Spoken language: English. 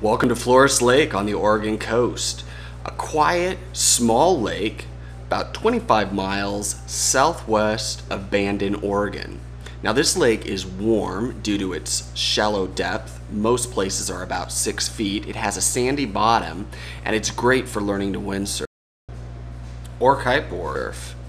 Welcome to Floras Lake on the Oregon coast. A quiet, small lake about 25 miles southwest of Bandon, Oregon. Now this lake is warm due to its shallow depth. Most places are about 6 feet. It has a sandy bottom and it's great for learning to windsurf or kiteboard.